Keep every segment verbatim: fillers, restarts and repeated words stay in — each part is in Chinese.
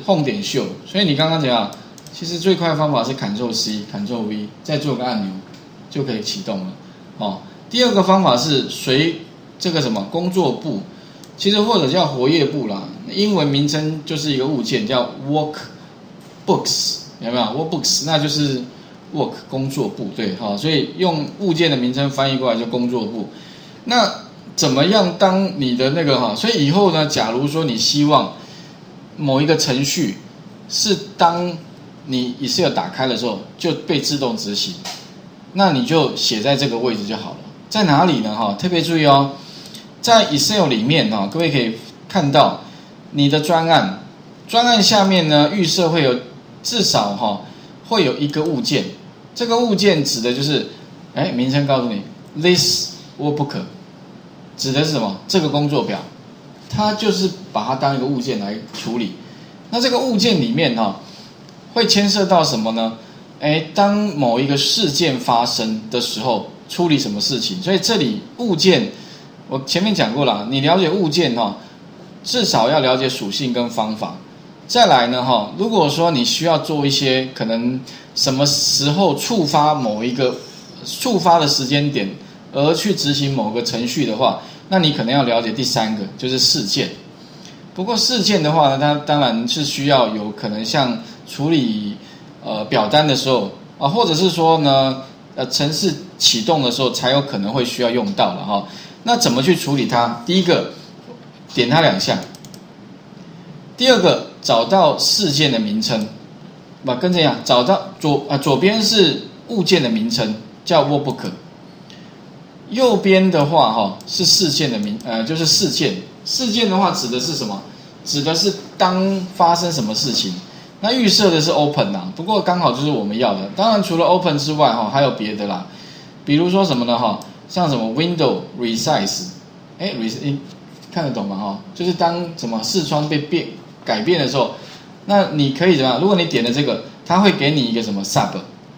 home 点 show， 所以你刚刚讲，其实最快的方法是 Ctrl C、Ctrl V， 再做个按钮就可以启动了。哦，第二个方法是随这个什么工作簿，其实或者叫活页簿啦，英文名称就是一个物件叫 workbooks， 有没有 workbooks？ 那就是 work 工作簿，对，好，所以用物件的名称翻译过来就工作簿。那怎么样当你的那个哈？所以以后呢，假如说你希望某一个程序是当你 Excel 打开的时候就被自动执行，那你就写在这个位置就好了。在哪里呢？哈，特别注意哦，在 Excel 里面哈，各位可以看到你的专案，专案下面呢预设会有至少哈会有一个物件，这个物件指的就是，哎，名称告诉你 ，this workbook。指的是什么？这个工作表，它就是把它当一个物件来处理。那这个物件里面哈、哦，会牵涉到什么呢？哎，当某一个事件发生的时候，处理什么事情？所以这里物件，我前面讲过了，你了解物件哈、哦，至少要了解属性跟方法。再来呢哈、哦，如果说你需要做一些可能什么时候触发某一个触发的时间点，而去执行某个程序的话，那你可能要了解第三个，就是事件。不过事件的话呢，它当然是需要有可能像处理呃表单的时候啊，或者是说呢，呃程式启动的时候才有可能会需要用到了哈。那怎么去处理它？第一个，点它两下；第二个，找到事件的名称，把跟这样找到左啊左边是物件的名称，叫 workbook。右边的话哈是事件的名，呃就是事件。事件的话指的是什么？指的是当发生什么事情。那预设的是 open 啦，不过刚好就是我们要的。当然除了 open 之外哈，还有别的啦。比如说什么呢哈？像什么 window resize， 哎 ，re 看得懂吗哈？就是当什么视窗被变改变的时候，那你可以怎么样？如果你点了这个，它会给你一个什么 sub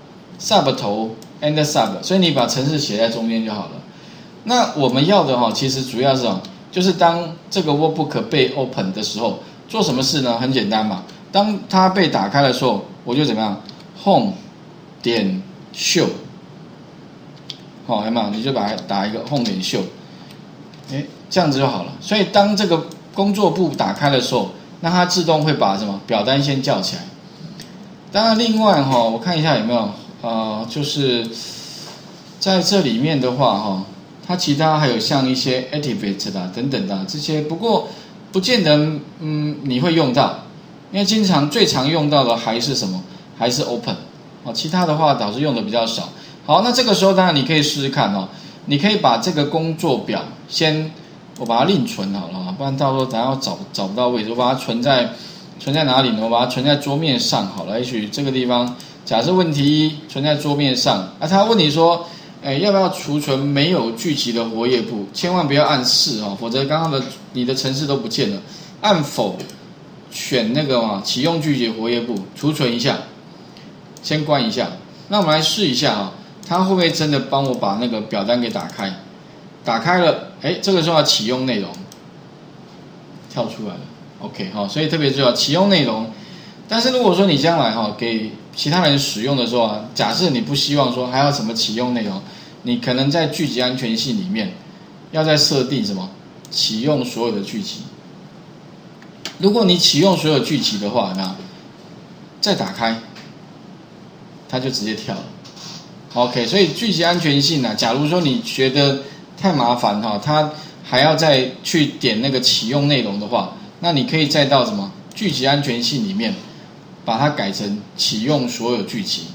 sub 头 and sub， 所以你把程式写在中间就好了。那我们要的哈，其实主要是什么？就是当这个 workbook 被 open 的时候，做什么事呢？很简单嘛。当它被打开的时候，我就怎么样 ？home 点 show， 好、哦，有没有？你就把它打一个 home 点 show， 哎，这样子就好了。所以当这个工作簿打开的时候，那它自动会把什么表单先叫起来。当然，另外哈、哦，我看一下有没有呃，就是在这里面的话哈、哦。它其他还有像一些 activate 啦等等的这些，不过不见得嗯你会用到，因为经常最常用到的还是什么？还是 open 哦，其他的话导致用的比较少。好，那这个时候当然你可以试试看哦，你可以把这个工作表先我把它另存好了，不然到时候等下找找不到位置，我把它存在存在哪里呢？我把它存在桌面上好了，也许这个地方假设问题一存在桌面上，啊，他问你说。哎，要不要储存没有聚集的活页簿？千万不要按是哦，否则刚刚的你的程式都不见了。按否，选那个嘛，启用聚集活页簿，储存一下，先关一下。那我们来试一下啊、哦，它会不会真的帮我把那个表单给打开？打开了，哎，这个时候要启用内容，跳出来了。OK 哈、哦，所以特别重要，启用内容。但是如果说你将来哈、哦、给其他人使用的时候啊，假设你不希望说还要什么启用内容，你可能在聚集安全性里面要再设定什么启用所有的聚集。如果你启用所有聚集的话，那再打开，它就直接跳了。OK， 所以聚集安全性啊，假如说你觉得太麻烦哈，它还要再去点那个启用内容的话，那你可以再到什么聚集安全性里面。把它改成启用所有聚集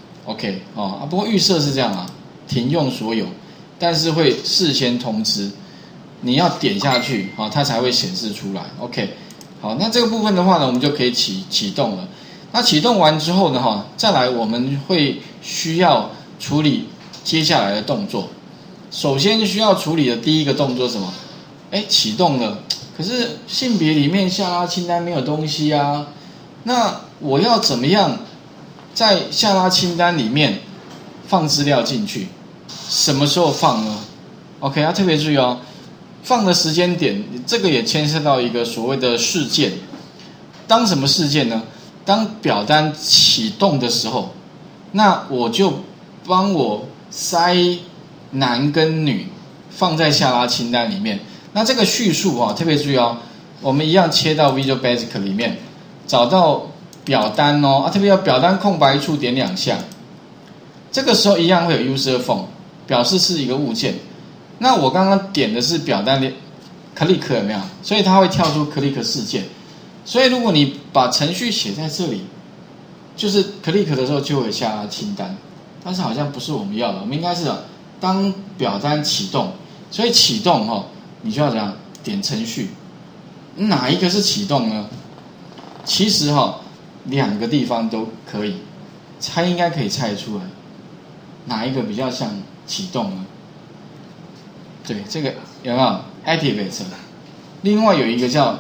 ，OK 哦啊，不过预设是这样啊，停用所有，但是会事先通知，你要点下去啊、哦，它才会显示出来 ，OK， 好，那这个部分的话呢，我们就可以启启动了。那启动完之后呢，哈，再来我们会需要处理接下来的动作。首先需要处理的第一个动作是什么？哎，启动了，可是性别里面下拉清单没有东西啊。那我要怎么样在下拉清单里面放资料进去？什么时候放呢 ？OK， 要特别注意哦，放的时间点，这个也牵涉到一个所谓的事件。 当什么事件呢？当表单启动的时候，那我就帮我塞男跟女放在下拉清单里面。那这个叙述啊，特别注意哦，我们一样切到 Visual Basic 里面，找到表单哦，啊，特别要表单空白处点两下，这个时候一样会有 User Form， 表示是一个物件。那我刚刚点的是表单的 Click 有没有？所以它会跳出 Click 事件。所以如果你把程序写在这里，就是 Click 的时候就会下拉清单，但是好像不是我们要的，我们应该是当表单启动，所以启动哈、哦，你就要怎样点程序，哪一个是启动呢？其实哈、哦，两个地方都可以，猜应该可以猜出来，哪一个比较像启动呢？对，这个有没有 Activate？ 另外有一个叫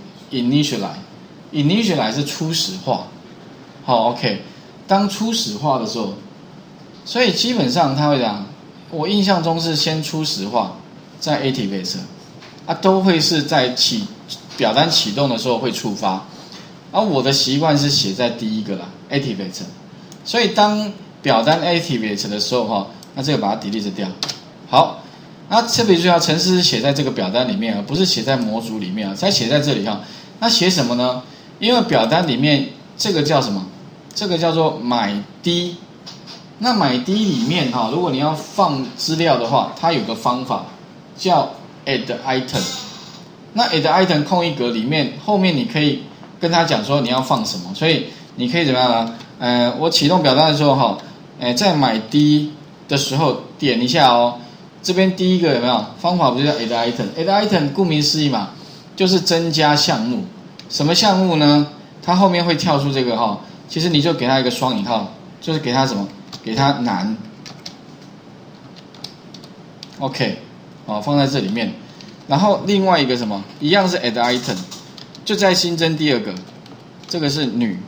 Initialize，Initialize 是初始化。好 ，OK， 当初始化的时候，所以基本上它会讲，我印象中是先初始化，再 Activate， 啊，都会是在启表单启动的时候会触发。而、啊、我的习惯是写在第一个啦 ，Activate。所以当表单 Activate 的时候哈，那这个把它 delete 掉。好。那特别重要，程式是写在这个表单里面啊，不是写在模组里面啊，才写在这里哈。那写什么呢？因为表单里面这个叫什么？这个叫做买低。那买低里面哈，如果你要放资料的话，它有个方法叫 add item。那 add item 空一格里面，后面你可以跟他讲说你要放什么，所以你可以怎么样呢？呃，我启动表单的时候哈，呃，在买低的时候点一下哦。这边第一个有没有方法？不就叫 add item？add item 顾名思义嘛，就是增加项目。什么项目呢？它后面会跳出这个哈，其实你就给它一个双引号，就是给它什么？给它男。OK， 哦，放在这里面。然后另外一个什么？一样是 add item， 就再新增第二个，这个是女。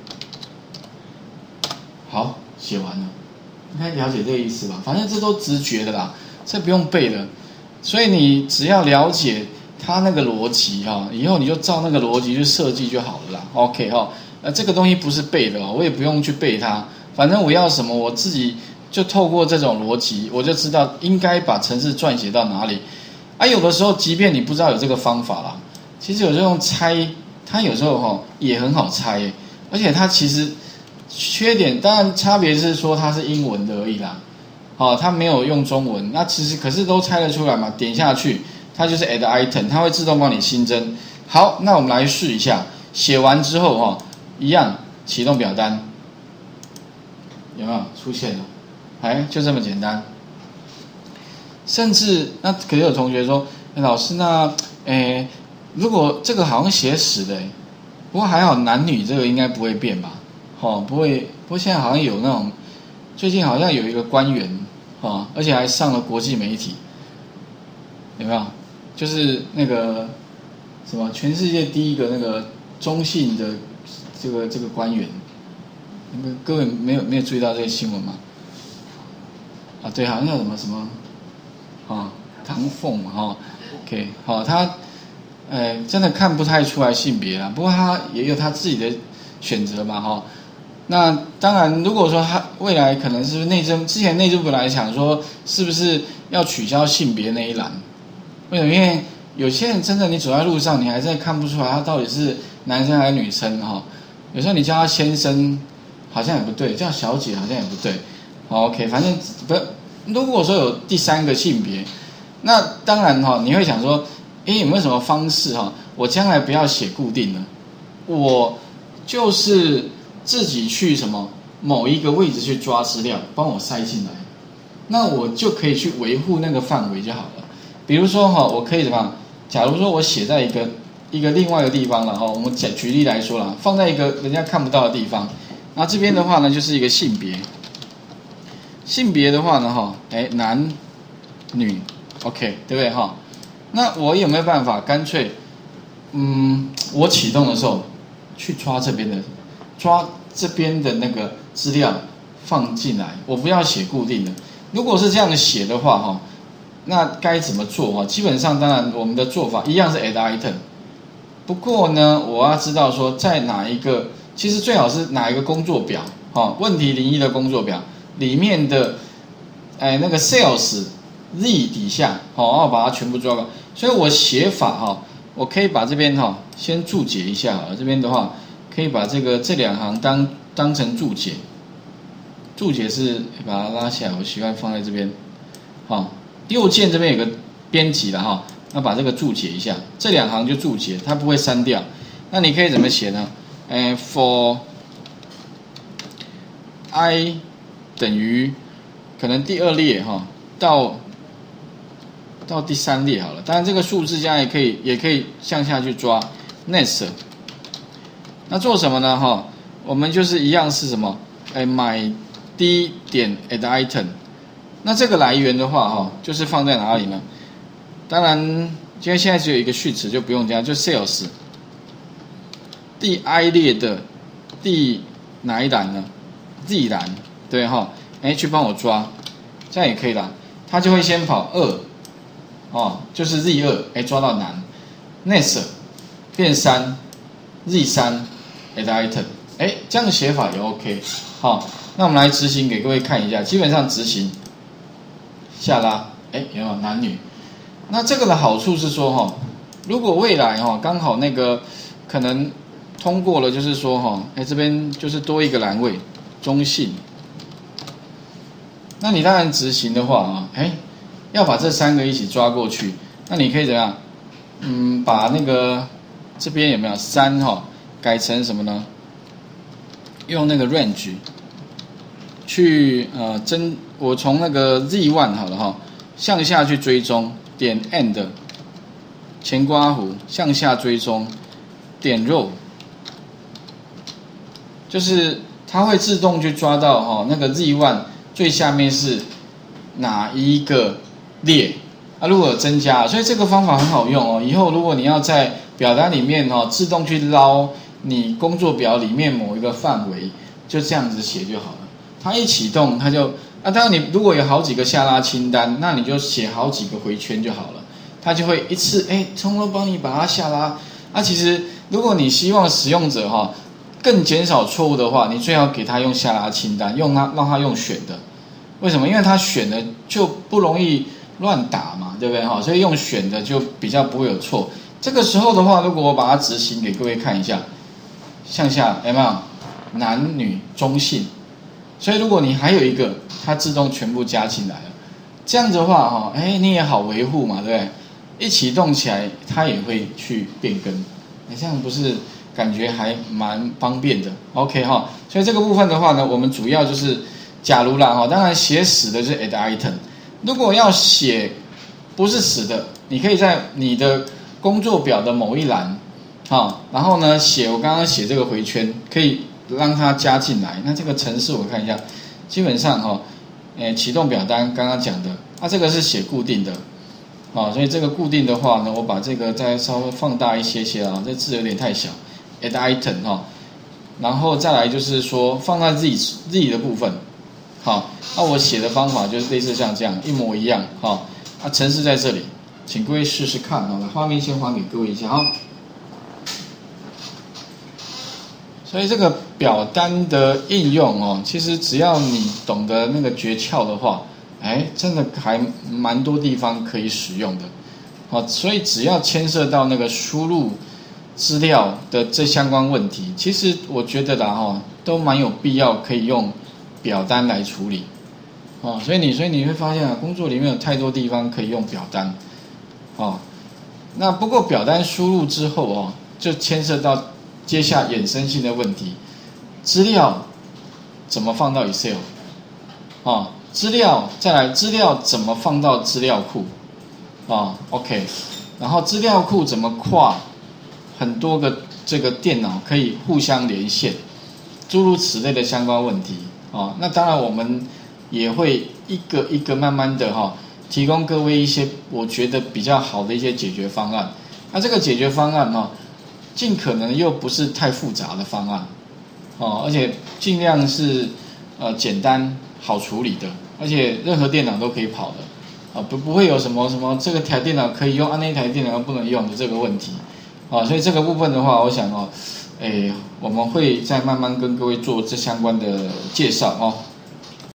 好，写完了，应该了解这个意思吧？反正这都直觉的啦。这不用背的，所以你只要了解它那个逻辑哈，以后你就照那个逻辑去设计就好了啦。OK 哈，呃，这个东西不是背的哦，我也不用去背它，反正我要什么，我自己就透过这种逻辑，我就知道应该把程式撰写到哪里。啊，有的时候即便你不知道有这个方法啦，其实有时候用猜，它有时候哈也很好猜耶，而且它其实缺点当然差别是说它是英文的而已啦。哦，它没有用中文，那其实可是都猜得出来嘛？点下去，它就是 add item， 它会自动帮你新增。好，那我们来试一下，写完之后哈、哦，一样启动表单，有没有出现了？哎，就这么简单。甚至那可是有同学说，哎、老师那，哎，如果这个好像写死的，不过还好男女这个应该不会变吧？哦，不会，不过现在好像有那种，最近好像有一个官员。哦，而且还上了国际媒体，有没有？就是那个什么，全世界第一个那个中信的这个这个官员，你们各位没有没有注意到这个新闻吗？啊，对，好像叫什么什么，啊，唐凤嘛，哈、哦、，OK， 好、哦，他，呃，真的看不太出来性别啦，不过他也有他自己的选择嘛，哈、哦。那当然，如果说他未来可能是内政，之前内政部来想说，是不是要取消性别那一栏？为什么？因为有些人真的，你走在路上，你还真的看不出来他到底是男生还是女生哈。有时候你叫他先生，好像也不对；叫小姐好像也不对。好 ，OK， 反正不，如果说有第三个性别，那当然哈，你会想说，诶，有没有什么方式哈？我将来不要写固定的，我就是。自己去什么某一个位置去抓资料，帮我塞进来，那我就可以去维护那个范围就好了。比如说哈，我可以怎么样？假如说我写在一个一个另外一个地方了哈，我们举举例来说了，放在一个人家看不到的地方。那这边的话呢，就是一个性别，性别的话呢哈，哎，男女 ，OK， 对不对哈？那我有没有办法干脆，嗯，我启动的时候去抓这边的？抓这边的那个资料放进来，我不要写固定的。如果是这样写的话，哈，那该怎么做？哈，基本上当然我们的做法一样是 add item， 不过呢，我要知道说在哪一个，其实最好是哪一个工作表，哦，问题零一的工作表里面的，哎，那个 sales Z 底下，好，然后把它全部抓过。所以我写法哈，我可以把这边哈先注解一下，这边的话可以把这个这两行当当成注解，注解是把它拉下来，我习惯放在这边，好，右键这边有个编辑了哈，那把这个注解一下，这两行就注解，它不会删掉。那你可以怎么写呢？哎 ，for i 等于可能第二列哈到。到第三列好了，当然这个数字加也可以，也可以向下去抓 next。那做什么呢？哈，我们就是一样是什么？哎，买 d 点 add item。那这个来源的话，哈，就是放在哪里呢？当然，因为现在只有一个序词，就不用加，就 sales。第 i 列的第哪一栏呢 ？z 栏，对哈，哎，去帮我抓，这样也可以啦。它就会先跑二。哦，就是 Z 二，哎，抓到难 ，next 变三 ，Z 三 ，add item， 哎，这样的写法也 OK。好，那我们来执行给各位看一下，基本上执行下拉，哎，有没有男女？那这个的好处是说哈，如果未来哈刚好那个可能通过了，就是说哈，哎，这边就是多一个栏位，中性。那你当然执行的话啊，哎。要把这三个一起抓过去，那你可以怎样？嗯，把那个这边有没有三哈改成什么呢？用那个 range 去呃增，我从那个 Z 一 好了哈，向下去追踪点 end 前刮弧向下追踪点 row， 就是它会自动去抓到哈那个 Z 一 最下面是哪一个列啊，如果有增加，所以这个方法很好用哦。以后如果你要在表单里面哦，自动去捞你工作表里面某一个范围，就这样子写就好了。它一启动，它就啊，当然你如果有好几个下拉清单，那你就写好几个回圈就好了，它就会一次哎，从头帮你把它下拉。啊，其实如果你希望使用者哈、哦、更减少错误的话，你最好给他用下拉清单，用它让他用选的。为什么？因为他选的就不容易乱打嘛，对不对哈？所以用选的就比较不会有错。这个时候的话，如果我把它执行给各位看一下，向下有没有男女中性？所以如果你还有一个，它自动全部加进来了。这样子的话哈，哎，你也好维护嘛，对不对？一启动起来，它也会去变更。你这样不是感觉还蛮方便的 ？OK 哈，所以这个部分的话呢，我们主要就是。假如啦哈，当然写死的就是 add item。如果要写不是死的，你可以在你的工作表的某一栏，哈，然后呢写我刚刚写这个回圈，可以让它加进来。那这个程式我看一下，基本上哈，诶，启动表单刚刚讲的，啊，这个是写固定的，啊，所以这个固定的话呢，我把这个再稍微放大一些些啊，这字有点太小 ，add item 哈，然后再来就是说放在 Z Z 的部分。好，那我写的方法就是类似像这样，一模一样。好，啊，程式在这里，请各位试试看啊。画面先还给各位一下哈。所以这个表单的应用哦，其实只要你懂得那个诀窍的话，哎，真的还蛮多地方可以使用的。好，所以只要牵涉到那个输入资料的这相关问题，其实我觉得啦哈，都蛮有必要可以用。表单来处理，哦，所以你所以你会发现啊，工作里面有太多地方可以用表单，哦，那不过表单输入之后哦，就牵涉到接下衍生性的问题，资料怎么放到 Excel， 哦，资料再来资料怎么放到资料库，哦 ，OK， 然后资料库怎么跨很多个这个电脑可以互相连线，诸如此类的相关问题。哦，那当然我们也会一个一个慢慢的哈、哦，提供各位一些我觉得比较好的一些解决方案。那这个解决方案哈、哦，尽可能又不是太复杂的方案，哦，而且尽量是呃简单好处理的，而且任何电脑都可以跑的，啊不不会有什么什么这个台电脑可以用，啊那台电脑不能用的这个问题。 啊，所以这个部分的话，我想哦，诶，我们会再慢慢跟各位做这相关的介绍哦。